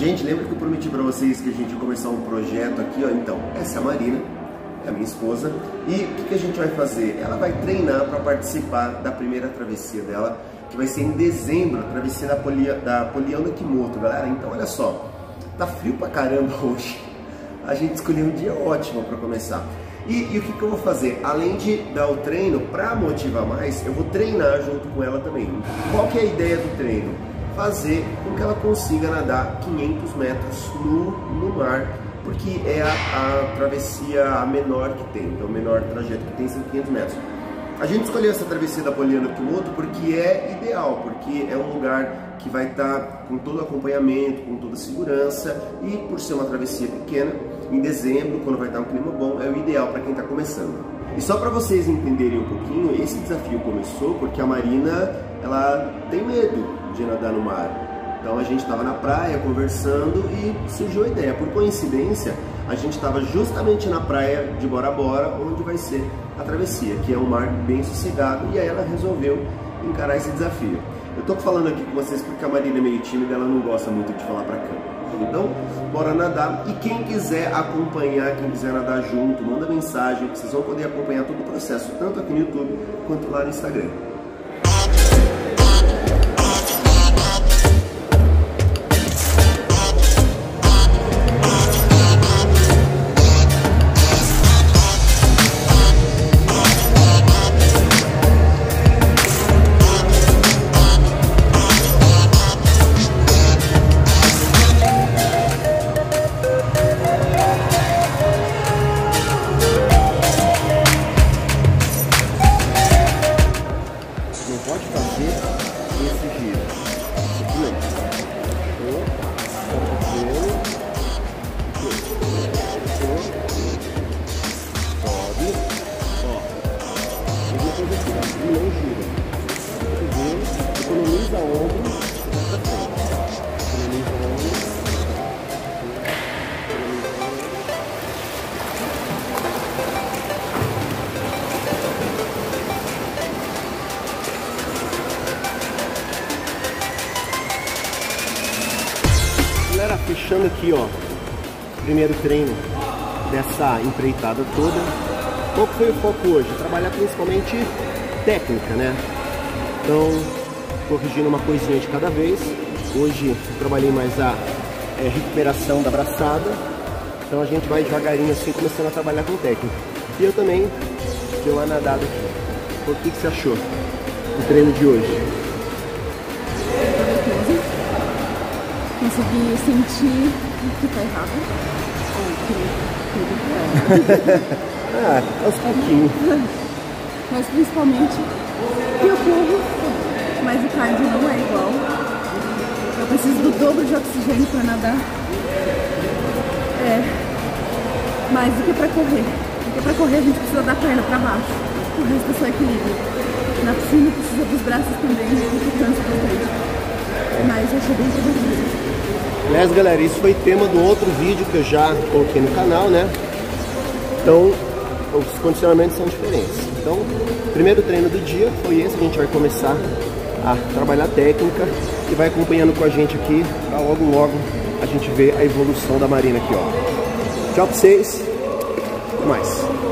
Gente, lembra que eu prometi pra vocês que a gente ia começar um projeto aqui, ó? Então, essa é a Marina, é a minha esposa. E o que a gente vai fazer? Ela vai treinar para participar da primeira travessia dela, que vai ser em dezembro, a travessia da Poliana Kimoto, galera. Então, olha só, tá frio pra caramba hoje. A gente escolheu um dia ótimo para começar. E o que eu vou fazer? Além de dar o treino, para motivar mais, eu vou treinar junto com ela também. Qual que é a ideia do treino? Fazer com que ela consiga nadar 500 metros no mar, porque é a travessia a menor que tem, então o menor trajeto que tem são 500 metros. A gente escolheu essa travessia da Poliana Kimoto porque é ideal, porque é um lugar que vai estar com todo o acompanhamento, com toda a segurança, e por ser uma travessia pequena, em dezembro, quando vai estar um clima bom, é o ideal para quem está começando. E só para vocês entenderem um pouquinho, esse desafio começou porque a Marina, ela tem medo de nadar no mar. Então a gente estava na praia conversando e surgiu a ideia. Por coincidência, a gente estava justamente na praia de Bora Bora, onde vai ser a travessia, que é um mar bem sossegado, e aí ela resolveu encarar esse desafio. Eu tô falando aqui com vocês porque a Marina é meio tímida, ela não gosta muito de falar pra câmera. Então, bora nadar. E quem quiser acompanhar, quem quiser nadar junto, manda mensagem, vocês vão poder acompanhar todo o processo, tanto aqui no YouTube quanto lá no Instagram. Pode fazer esse giro. Aqui sobe. Ó. Mesma coisa aqui, ó. E não gira. Economiza ombro. Economiza ombro. Galera, fechando aqui, ó, primeiro treino dessa empreitada toda. Qual foi o foco hoje? Trabalhar principalmente técnica, né? Então, corrigindo uma coisinha de cada vez. Hoje eu trabalhei mais a recuperação da braçada. Então a gente vai devagarinho assim, começando a trabalhar com técnica. E eu também dei uma nadada aqui. O que você achou do treino de hoje? Consegui sentir que tá errado. Aos pouquinhos. Mas principalmente que eu corro, mas o cardio não é igual. Eu preciso do dobro de oxigênio para nadar. Mais do que para correr. Porque para correr a gente precisa da perna para baixo. O resto é só equilíbrio. Na piscina precisa dos braços também, porque cansa bastante. Mas eu achei bem produtivo. Aliás, galera, isso foi tema do outro vídeo que eu já coloquei no canal, né? Então, os condicionamentos são diferentes. Então, o primeiro treino do dia foi esse. A gente vai começar a trabalhar técnica e vai acompanhando com a gente aqui, pra logo a gente ver a evolução da Marina aqui, ó. Tchau pra vocês. Até mais.